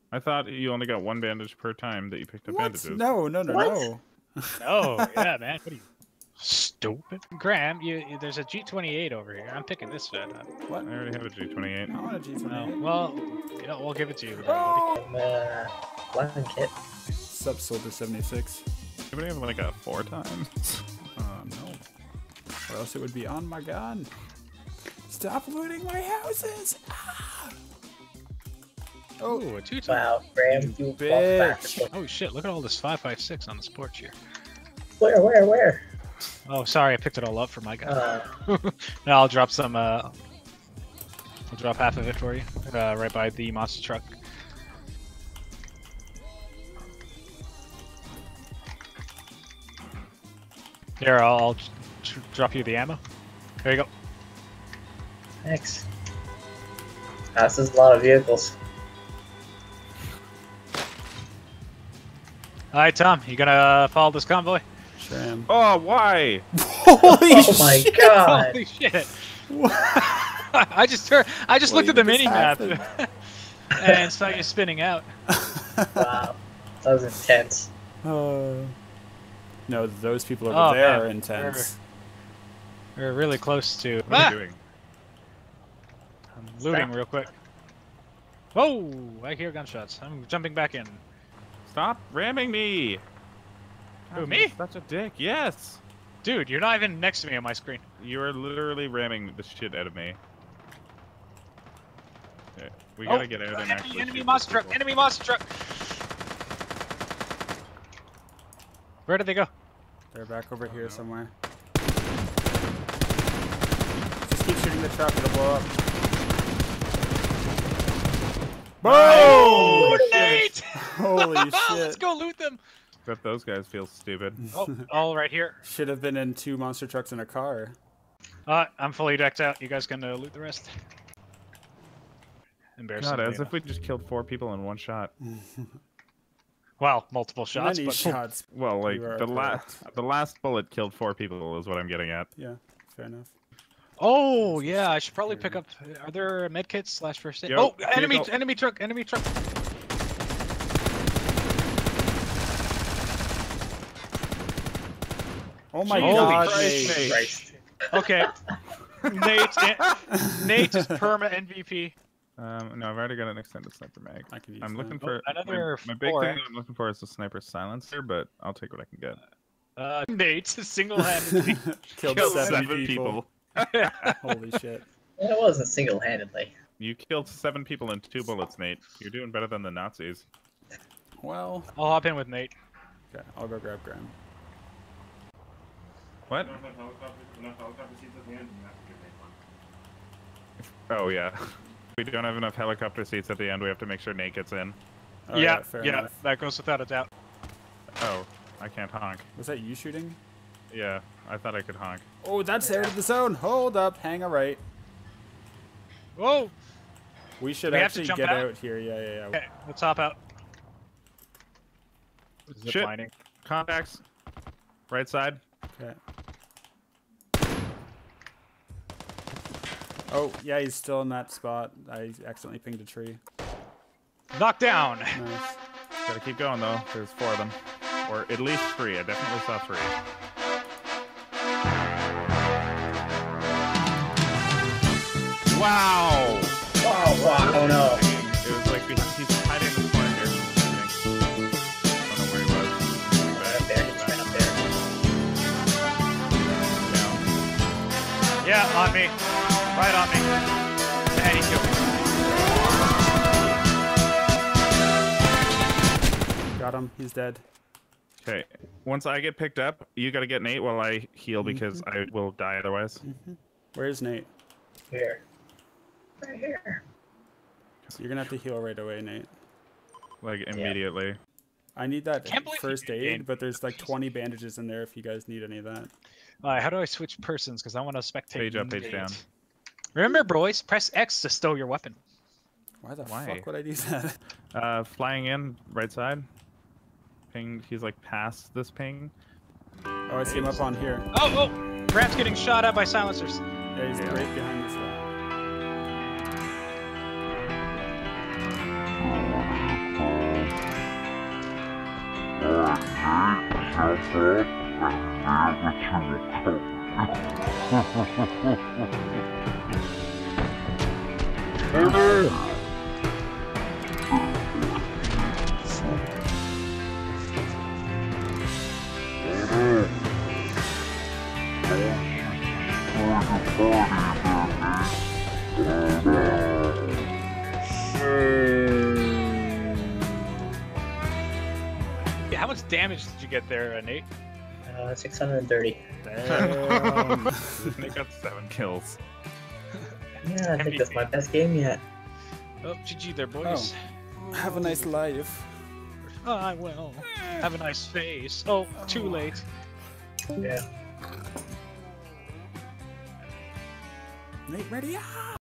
I thought you only got one bandage per time that you picked up What? bandages. No. What? Oh, yeah, man. What are you, stupid? Graham, there's a G28 over here. I'm picking this vet up. What? I already have a G28. I want a G28. Oh, well, yeah, we'll give it to you, buddy. Oh! Blanket. Sub Soldier 76. Anybody have like a 4 times? No. Or else it would be on my gun. Stop looting my houses! Ah! Oh, a 2-time. Wow, Graham, you bitch. Oh shit! Look at all this 5.56 on the sports here. Where? Oh, sorry, I picked it all up for my guy. Now I'll drop some. I'll drop half of it for you, right by the monster truck. Here, I'll drop you the ammo. There you go. Thanks. This is a lot of vehicles. All right, Tom, you gonna follow this convoy? Sure am. Oh, why? Holy Oh my god! Holy shit! I just looked at the mini map and saw you spinning out. Wow, that was intense. No, those people over Oh, there man. are intense. We're really close to. What are you doing? I'm looting real quick. Whoa! I hear gunshots. I'm jumping back in. Stop ramming me! Who, God, me? you're such a dick. Yes! Dude, you're not even next to me on my screen. You are literally ramming the shit out of me. Okay, we gotta get out and actually Enemy shoot monster these truck! people. Enemy monster truck! Where did they go? They're back over here somewhere. Just keep shooting the truck, it'll blow up. Oh, Boom! Nate! Holy Let's shit. go loot them! Bet those guys feel stupid. Oh, all right here. Should have been in 2 monster trucks in a car. I'm fully decked out. You guys can loot the rest. Embarrassing. God, as if we just killed 4 people in one shot. Well, multiple shots, Many but shots. Well, like You are the last bullet killed 4 people is what I'm getting at. Yeah, fair enough. Oh yeah, I should probably pick up. Are there medkits / first aid? Yo, Oh, vehicle. enemy truck! Oh my Holy god, Christ, Nate. Christ. Okay, Nate is perma MVP. No, I've already got an extended sniper mag. I can use I'm looking that. for another my big 4. thing that I'm looking for is the sniper silencer, but I'll take what I can get. Nate single-handedly Killed Killed 7 people. Holy shit. It wasn't single-handedly. You killed 7 people in 2 bullets, Nate. You're doing better than the Nazis. Well, I'll hop in with Nate. okay, I'll go grab Graham. What? Oh yeah. We don't have enough helicopter seats at the end. We have to make sure Nate gets in. Oh, yeah, fair yeah, enough. that goes without a doubt. Oh, I can't honk. Was that you shooting? Yeah, I thought I could honk. Oh, that's out of the zone. Hold up, hang a right. Whoa! We should We have to actually jump get out? out here. Yeah. Okay, let's hop out. Zip Shit. lining. Contacts. Right side. Okay. Oh, yeah, he's still in that spot. I accidentally pinged a tree. Knock down! Nice. Gotta keep going though. There's 4 of them. Or at least 3. I definitely saw 3. Wow! Oh no. It was like he's hiding in the corner here. I think. I don't know where he was. Right up there, he's right up there. Down. Yeah, on me. Right on me. And he killed me. Got him. He's dead. Okay. Once I get picked up, you gotta get Nate while I heal because I will die otherwise. Where's Nate? Here. Right here. So you're gonna have to heal right away, Nate. Like immediately. I need that Can't believe first you aid, gained- but there's like 20 bandages in there if you guys need any of that. Alright, how do I switch persons? Because I want to spectate. Page up, page Nate. down. Remember, boys, press X to stow your weapon. Why the Why? fuck would I do that? Flying in, right side. Ping, he's like past this ping. Oh, I see him up on here. Oh! Graham's getting shot at by silencers. Yeah, he's Yeah. right behind this wall. Yeah, how much damage did you get there, Nate? 630. Damn. They got 7 kills. Yeah, I think that's my best game yet. Oh, GG there, boys. Have a nice life. I will. Have a nice face. Oh, too late. Yeah. Nate, ready up!